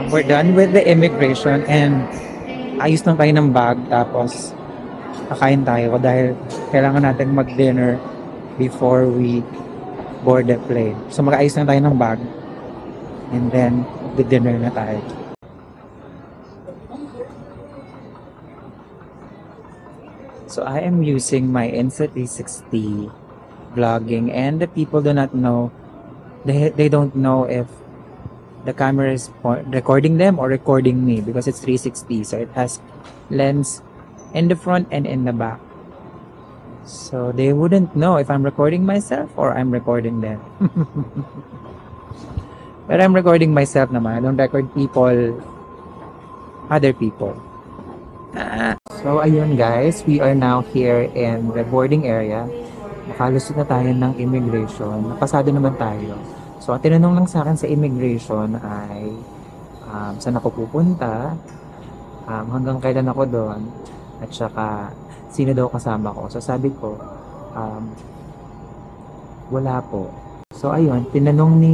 we're done with the immigration and ayos lang tayo ng bag tapos kakain tayo dahil kailangan natin mag-dinner before we board the plane. So mag-ayos lang tayo ng bag and then the-dinner na tayo. So I am using my Insta360 vlogging and the people do not know, they don't know if the camera is recording them or recording me because it's 360, so it has lens in the front and in the back, so they wouldn't know if I'm recording myself or I'm recording them. But I'm recording myself naman. I don't record other people. So ayun guys, we are now here in the boarding area. Nakalusot na tayo ng immigration. Napasado naman tayo. So, ang tinanong lang sa akin sa immigration ay saan ako pupunta, hanggang kailan ako doon, at saka sino daw kasama ko. So, sabi ko, wala po. So, ayun, tinanong ni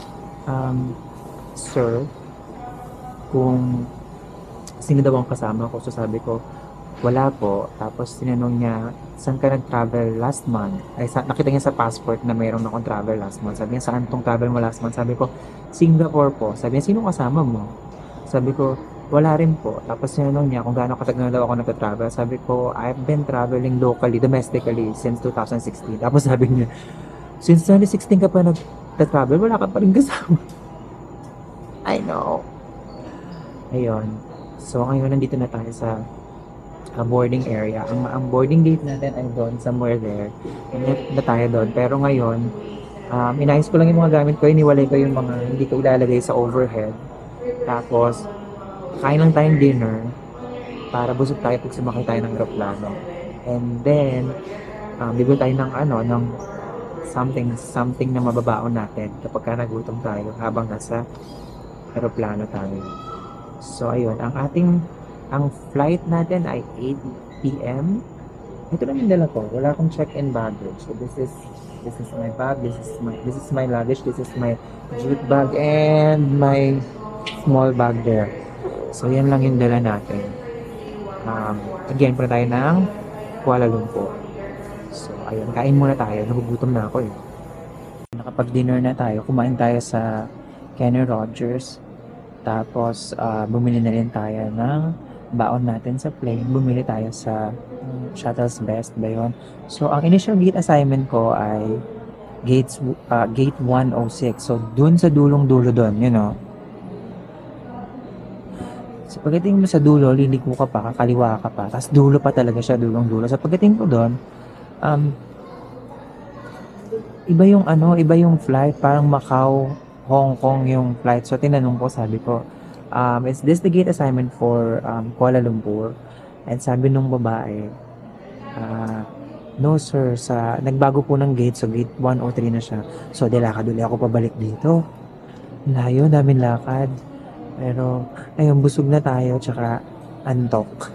sir kung sino daw ang kasama ko. So, sabi ko, wala po. Tapos, tinanong niya, saan ka nag-travel last month? Ay, nakita niya sa passport na mayroon akong travel last month. Sabi niya, saan tong travel mo last month? Sabi ko, Singapore po. Sabi niya, sino kasama mo? Sabi ko, wala rin po. Tapos tinanong niya kung gaano katagal na daw ako nag-travel. Sabi ko, I've been traveling locally, domestically, since 2016. Tapos sabi niya, since 2016 ka pa nag-travel, wala ka pa rin kasama. I know. Ayun. So, ngayon nandito na tayo sa boarding area. Ang boarding gate natin ay doon, somewhere there. Na tayo doon. Pero ngayon, inayos ko lang yung mga gamit ko. Iniwalay ko yung mga hindi ko ilalagay sa overhead. Tapos, kain lang tayong dinner para busog tayo pag sumakay tayo ng aeroplano. And then, bibili tayo ng something na mababaon natin kapag ka nagutom tayo habang nasa aeroplano tayo. So, ayun. Ang flight natin ay 8 p.m. Ito lang yung dala ko. Wala akong check-in baggage. So this is my bag. This is my luggage. This is my jute bag and my small bag there. So yan lang yung dala natin. Again, punta tayo ng Kuala Lumpur. So ayun, kain muna tayo. Nagugutom na ako eh. Nakapag-dinner na tayo. Kumain tayo sa Kenny Rogers. Tapos bumili na rin tayo ng baon natin sa plane. Bumili tayo sa Shuttle's Best ba yun? So, ang initial gate assignment ko ay gate 106. So, dun sa dulong-dulo dun, you know. So, pagdating mo sa dulo, liliko ka pa, kakaliwa ka pa. Tapos dulo pa talaga siya, dulong-dulo. So, pagdating ko dun, iba yung flight. Parang Macau, Hong Kong yung flight. So, tinanong ko, sabi ko, is this the gate assignment for Kuala Lumpur? And sabi nung babae, no sir, nagbago po ng gate, so gate 103 na siya. So dilakad ulit ako pabalik dito. Layo, daming lakad. Pero, ayun, busog na tayo, tsaka antok.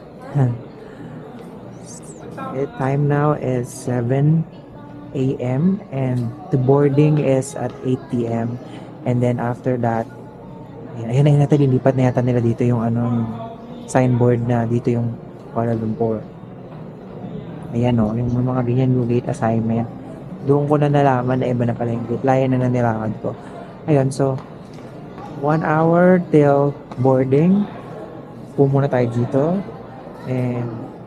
Time now is 7 a.m. and the boarding is at 8 p.m. And then after that, Ayan na yata, lilipat na yata nila dito yung signboard na dito yung Kuala Lumpur. Ayan o, yung mga ganyan yung gate assignment. Doon ko na nalaman na iba na pala yung gate. Layan na nilakad ko. Ayun, so 1 hour till boarding. Muna tayo dito. And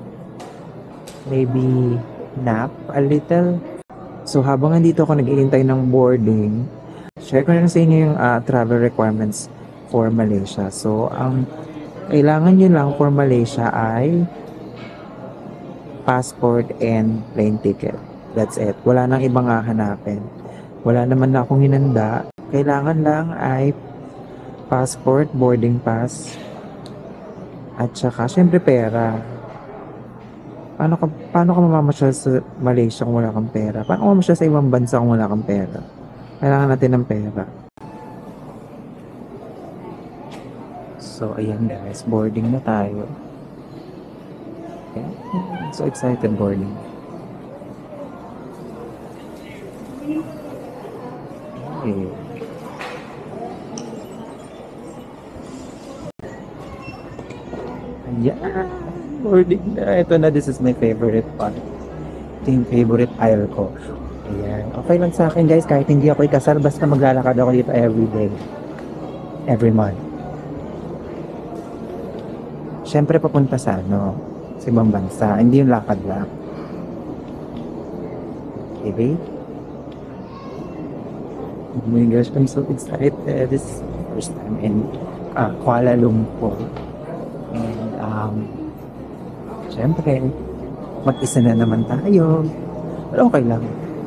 maybe nap a little. So habang nandito ako nag-iintay ng boarding, share ko na sa inyo yung travel requirements for Malaysia. So, ang kailangan nyo lang for Malaysia ay passport and plane ticket. That's it. Wala nang ibang hahanapin. Wala naman na akong hinanda. Kailangan lang ay passport, boarding pass, at saka, syempre pera. Paano ka mamamasyal sa Malaysia kung wala kang pera? Paano ka mamamasyal sa ibang bansa kung wala kang pera? Kailangan natin ng pera. So, ayan guys, boarding na tayo. Okay. So excited boarding. Okay. Yan! Boarding na. Ito na, this is my favorite part. Ito yung favorite aisle ko. Ayan. Okay lang sa akin guys, kahit hindi ako ikasal, basta maglalakad ako dito every day. Every month. Siyempre papunta sa sa ibang bansa. Hindi yung lakad lang. Okay, babe? Oh my gosh, I'm so excited. This is the first time in Kuala Lumpur. And, syempre, mag-isa na naman tayo. Pero okay lang.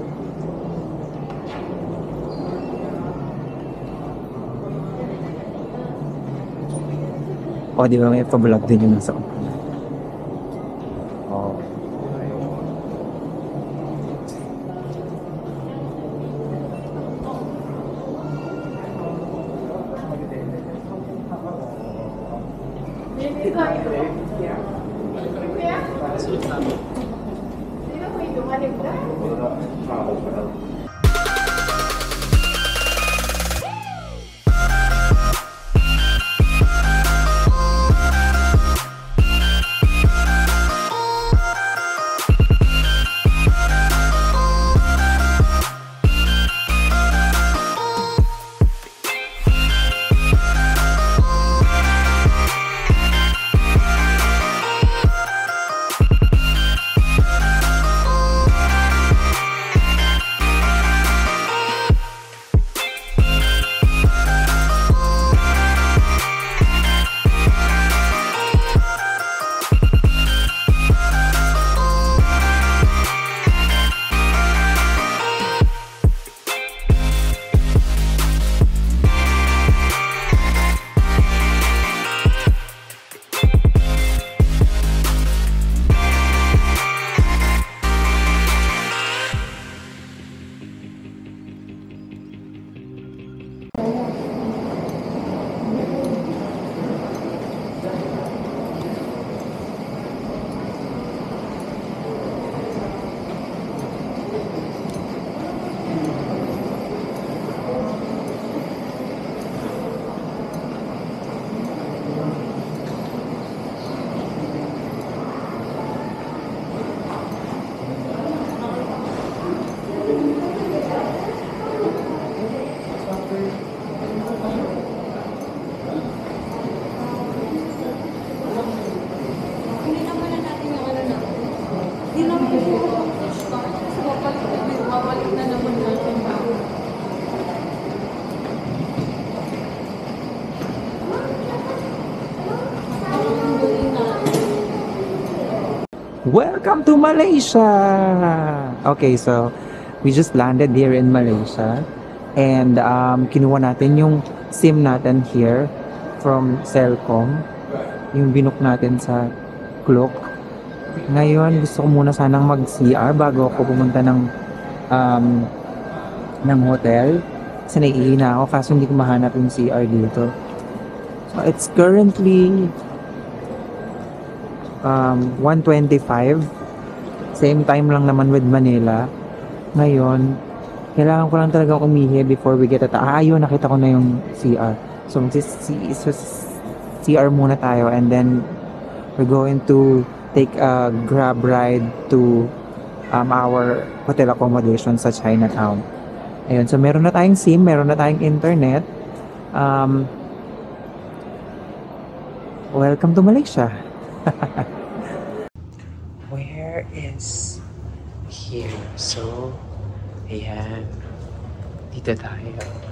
O, di ba may pa-vlog din yung nasa umpuna? Oh. Welcome to Malaysia! Okay, so we just landed here in Malaysia and kinuha natin yung SIM natin here from Celcom, yung binook natin sa Klook. Ngayon, gusto ko muna sanang mag-CR bago ako pumunta ng hotel kasi naiihina ako kaso hindi ko mahanap yung CR dito. So it's currently 1:25. Same time lang naman with Manila. Ngayon, kailangan ko lang talaga umihi before we get ayun, nakita ko na yung CR. So, CR muna tayo and then we're going to take a grab ride to our hotel accommodation sa Chinatown. Ayun, so meron na tayong SIM, meron na tayong internet. Welcome to Malaysia. Where is here? So, ayan. Dito tayo.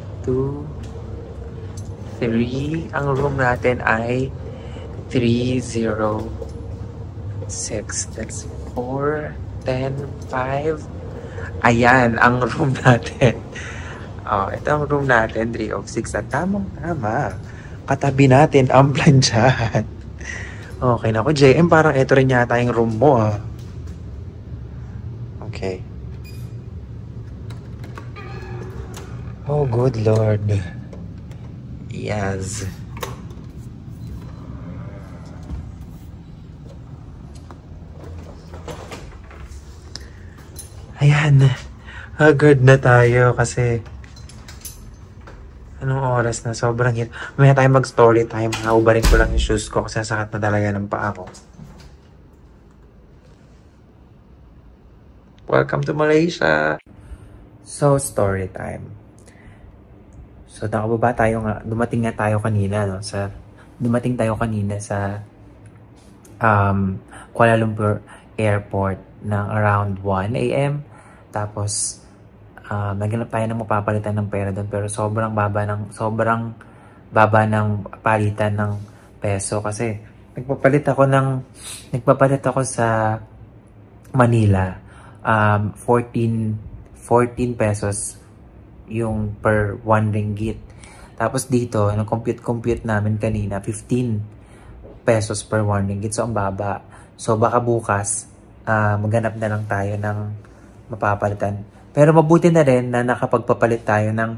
2, 3. Ang room natin ay 306. That's 4, 10, 5. Ayan, ang room natin. Oh, ito ang room natin, 306. At tamang-tama. Katabi natin ang planchahan. Okay na ako, JM. Parang ito rin yata yung room mo, ah. Okay. Oh, good Lord. Yes. Ayan. Agad na tayo kasi Anong oras na? Sobrang hit. May tayo mag-story time. Naubarin ko lang yung shoes ko kasi sakit na talaga ng paa ko. Welcome to Malaysia! So, story time. So, nakababa tayo nga. Dumating nga tayo kanina, no? Dumating tayo kanina sa Kuala Lumpur Airport ng around 1 a.m. Tapos, naghanap tayo ng mapapalitan ng pera doon pero sobrang baba ng palitan ng peso kasi nagpapalit ako sa Manila 14 pesos yung per 1 ringgit. Tapos dito, compute namin kanina 15 pesos per 1 ringgit. So, ang baba. So, baka bukas maghanap na lang tayo ng mapapalitan. Pero mabuti na rin na nakapagpapalit tayo ng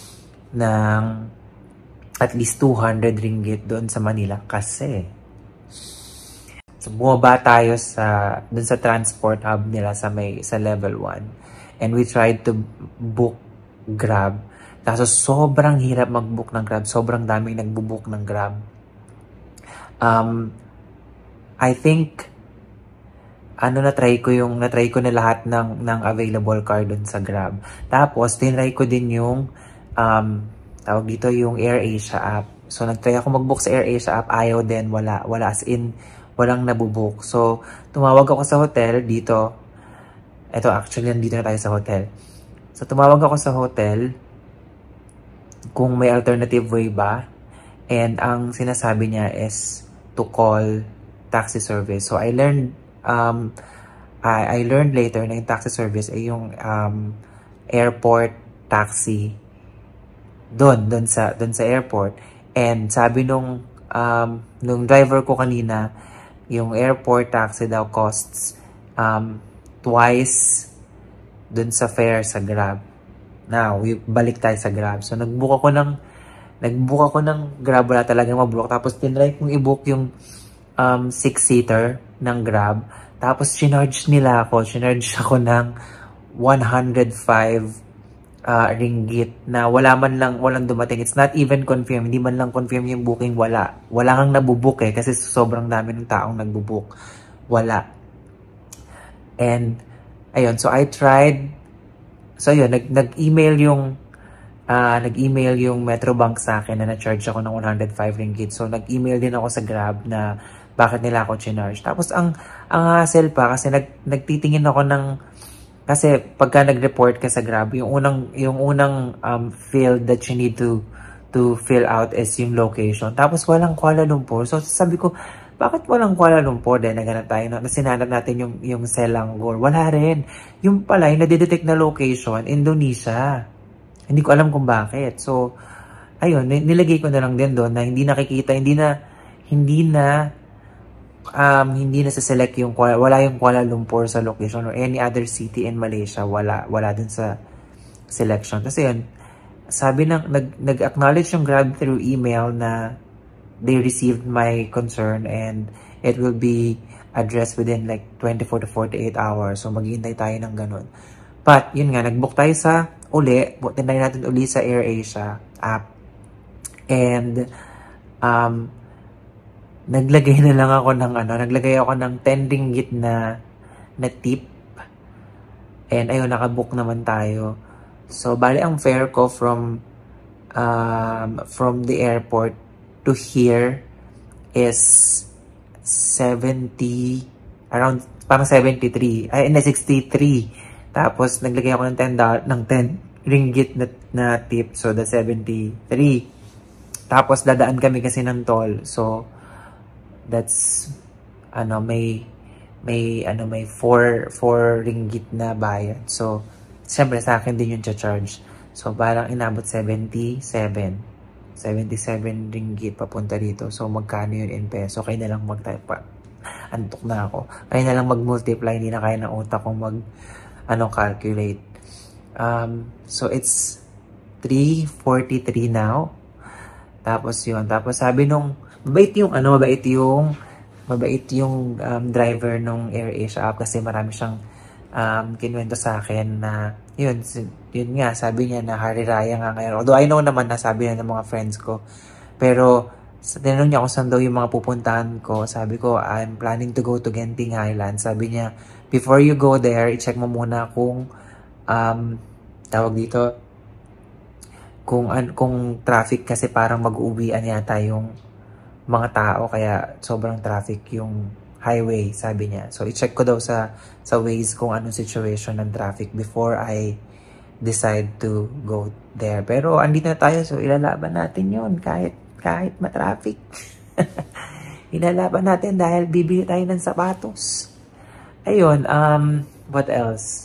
at least 200 ringgit doon sa Manila kasi so, bumaba tayo doon sa transport hub nila sa level 1 and we tried to book Grab. Kaso sobrang hirap mag-book ng Grab. Sobrang daming nagbo-book ng Grab. I think na-try ko na lahat ng available car dun sa Grab. Tapos, tinry ko din yung, tawag dito, yung AirAsia app. So, nag-try ako mag-book sa AirAsia app. Ayaw din, wala as in, walang nabubook. So, tumawag ako sa hotel dito. Ito, actually, nandito na tayo sa hotel. So, tumawag ako sa hotel kung may alternative way ba. And ang sinasabi niya is to call taxi service. So, I learned later na yung taxi service ay yung airport taxi doon sa airport. And sabi nung driver ko kanina, yung airport taxi daw costs twice doon sa fare sa Grab. Now, balik tayo sa Grab. So, nag-book ako ng Grab, wala talagang mabook. Tapos, tinry kong i-book yung 6-seater ng Grab. Tapos, Sinarge ako ng 105 ringgit na walang dumating. It's not even confirmed. Hindi man lang confirm yung booking. Wala kang nabubook kasi sobrang dami ng taong nagbubook. Wala. And, ayun. So, I tried. So, yun. Nag-email yung Metrobank sa akin na na-charge ako ng 105 ringgit. So, nag-email din ako sa Grab na bakit nila ako chinarge. Tapos, ang hassle pa kasi nagtitingin ako kasi pagka nag-report ka sa Grab, yung unang field that you need to fill out is yung location. Tapos, walang Kuala Lumpur. So, sabi ko, bakit walang Kuala Lumpur? Dahil naghanap tayo, sinanap natin yung Selangor. Wala rin. Yung pala, yung nadidetect na location, Indonesia. Hindi ko alam kung bakit. So, ayun, nilagay ko na lang din doon na hindi nakikita, hindi na sa select wala yung Kuala Lumpur sa location or any other city in Malaysia. Wala din sa selection. Kasi yun, sabi nag-acknowledge yung Grab through email na they received my concern and it will be addressed within like 24 to 48 hours. So, maghihintay tayo ng ganun. But, yun nga, nag-book tayo tinry natin uli sa AirAsia app. And, naglagay ako ng 10 ringgit na tip. And, ayun, nakabook naman tayo. So, bali ang fare ko from the airport to here is 70, around, parang 63, 63. Tapos, naglagay ako ng 10 ringgit na tip. So, the 73. Tapos, dadaan kami kasi ng toll. So, that's, may 4 ringgit na bayad. So, siyempre, sa akin din yung charge. So, parang inabot 77 ringgit papunta dito. So, magkano yun in peso? Kaya na lang antok na ako. Kaya na lang mag-multiply. Hindi na kaya ng utak kong calculate. So, it's 3:43 now. Tapos yun. Tapos sabi mabait yung driver nung AirAsia app kasi marami siyang kinuwento sa akin na yun nga, sabi niya na Hari Raya nga ngayon. Although I know naman na sabi na ng mga friends ko. Pero, tinanong niya kung saan daw yung mga pupuntahan ko. Sabi ko, I'm planning to go to Genting Highlands. Sabi niya, before you go there, i-check mo muna kung, tawag dito, kung traffic kasi parang mag-uuwian yata yung mga tao. Kaya sobrang traffic yung highway, sabi niya. So, i-check ko daw sa Waze kung anong situation ng traffic before I decide to go there. Pero, andito na tayo. So, ilalaban natin yun kahit ma-traffic. Ilalaban natin dahil bibili tayo ng sapatos. Ayun, what else?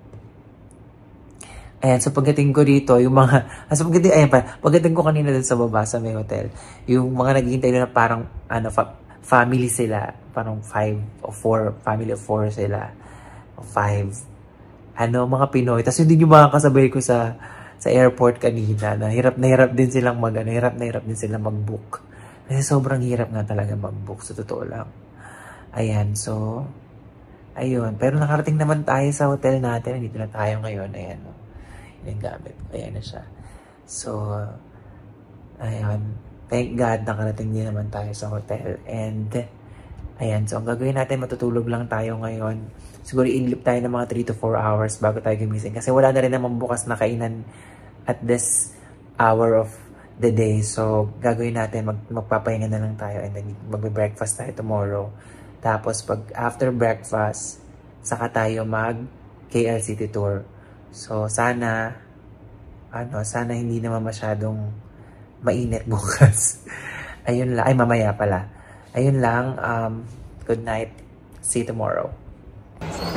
Ayan, so pagdating ko dito, yung mga, pagdating ko kanina dun sa baba sa may hotel, yung mga naghihintay na parang, family sila, parang 5 or 4, family of 4 sila, o 5, mga Pinoy. Tapos hindi yung mga kasabay ko sa airport kanina, na hirap din silang hirap din silang mag-book. Kasi sobrang hirap nga talaga mag-book, sa totoo lang. Ayan, so, ayun. Pero nakarating naman tayo sa hotel natin, dito na tayo ngayon, ayan, yung gamit. Ayan na siya. So, ayan. Thank God, nakarating din naman tayo sa hotel. And, ayan. So, ang gagawin natin, matutulog lang tayo ngayon. Siguro, inlip tayo ng mga 3 to 4 hours bago tayo gumising. Kasi wala na rin naman bukas na kainan at this hour of the day. So, gagawin natin, magpapahinga na lang tayo. And then, magbe-breakfast tayo tomorrow. Tapos, after breakfast, saka tayo KL City Tour. So, sana hindi naman masyadong mainit bukas. Ayun lang. Ay, mamaya pala. Ayun lang. Good night. See you tomorrow.